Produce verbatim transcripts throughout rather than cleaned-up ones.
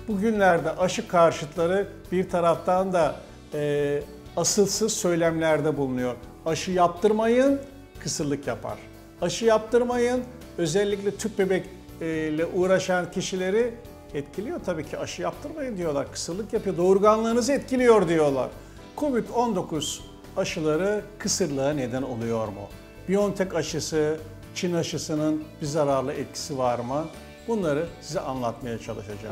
Bugünlerde aşı karşıtları bir taraftan da e, asılsız söylemlerde bulunuyor. Aşı yaptırmayın, kısırlık yapar. Aşı yaptırmayın, özellikle tüp bebekle uğraşan kişileri etkiliyor tabii ki. Aşı yaptırmayın diyorlar, kısırlık yapıyor, doğurganlığınızı etkiliyor diyorlar. Covid on dokuz aşıları kısırlığa neden oluyor mu? BioNTech aşısı, Çin aşısının bir zararlı etkisi var mı? Bunları size anlatmaya çalışacağım.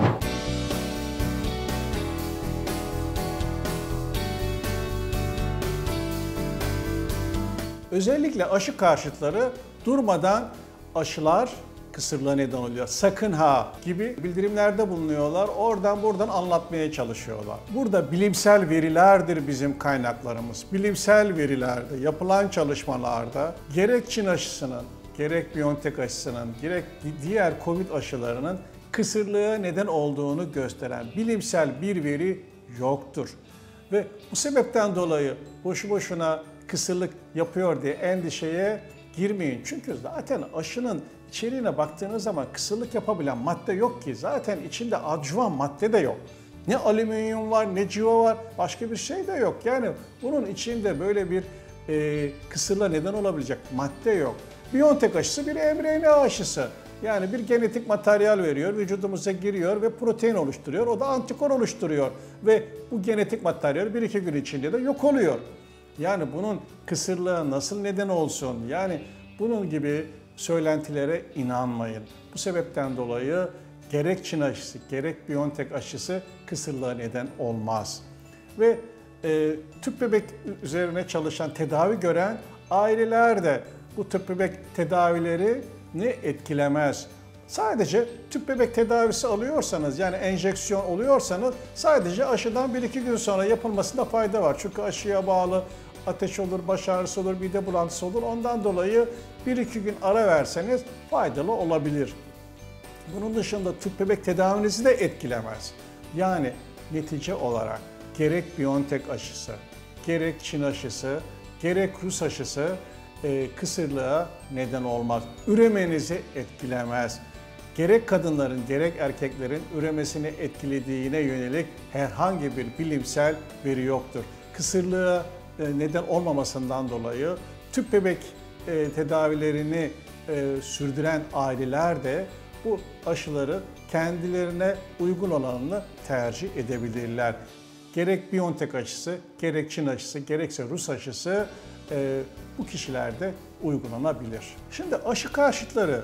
Özellikle aşı karşıtları durmadan aşılar kısırlığa neden oluyor, sakın ha gibi bildirimlerde bulunuyorlar. Oradan buradan anlatmaya çalışıyorlar. Burada bilimsel verilerdir bizim kaynaklarımız. Bilimsel verilerde, yapılan çalışmalarda gerek Çin aşısının, gerek BioNTech aşısının, gerek diğer Covid aşılarının kısırlığa neden olduğunu gösteren bilimsel bir veri yoktur. Ve bu sebepten dolayı boşu boşuna kısırlık yapıyor diye endişeye girmeyin. Çünkü zaten aşının içeriğine baktığınız zaman kısırlık yapabilen madde yok ki. Zaten içinde adjuvan madde de yok. Ne alüminyum var, ne civa var, başka bir şey de yok. Yani bunun içinde böyle bir e, kısırlığa neden olabilecek madde yok. BioNTech aşısı bir mRNA aşısı. Yani bir genetik materyal veriyor, vücudumuza giriyor ve protein oluşturuyor. O da antikor oluşturuyor. Ve bu genetik materyal bir iki gün içinde de yok oluyor. Yani bunun kısırlığa nasıl neden olsun? Yani bunun gibi söylentilere inanmayın. Bu sebepten dolayı gerek Çin aşısı, gerek BioNTech aşısı kısırlığa neden olmaz. Ve e, tüp bebek üzerine çalışan, tedavi gören aileler de bu tüp bebek tedavileri ne etkilemez. Sadece tüp bebek tedavisi alıyorsanız, yani enjeksiyon oluyorsanız sadece aşıdan bir iki gün sonra yapılmasında fayda var. Çünkü aşıya bağlı ateş olur, baş ağrısı olur, mide bulantısı olur. Ondan dolayı bir iki gün ara verseniz faydalı olabilir. Bunun dışında tüp bebek tedavinizi de etkilemez. Yani netice olarak gerek BioNTech aşısı, gerek Çin aşısı, gerek Rus aşısı e, kısırlığa neden olmaz. Üremenizi etkilemez. Gerek kadınların gerek erkeklerin üremesini etkilediğine yönelik herhangi bir bilimsel veri yoktur. Kısırlığa neden olmamasından dolayı tüp bebek e, tedavilerini e, sürdüren aileler de bu aşıları kendilerine uygun olanını tercih edebilirler. Gerek BioNTech aşısı, gerek Çin aşısı, gerekse Rus aşısı e, bu kişilerde uygulanabilir. Şimdi aşı karşıtları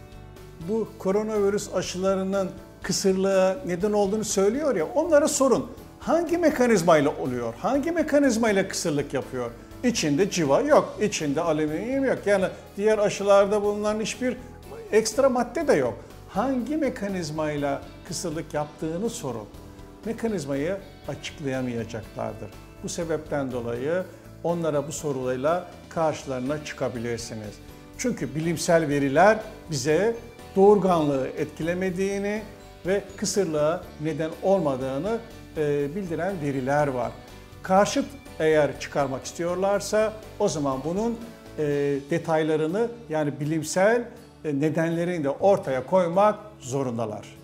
bu koronavirüs aşılarının kısırlığa neden olduğunu söylüyor ya, onlara sorun. Hangi mekanizmayla oluyor? Hangi mekanizmayla kısırlık yapıyor? İçinde civa yok, içinde alüminyum yok. Yani diğer aşılarda bulunan hiçbir ekstra madde de yok. Hangi mekanizmayla kısırlık yaptığını sorun. Mekanizmayı açıklayamayacaklardır. Bu sebepten dolayı onlara bu soruyla karşılarına çıkabilirsiniz. Çünkü bilimsel veriler bize doğurganlığı etkilemediğini ve kısırlığa neden olmadığını bildiren veriler var. Karşıt eğer çıkarmak istiyorlarsa o zaman bunun detaylarını, yani bilimsel nedenlerini de ortaya koymak zorundalar.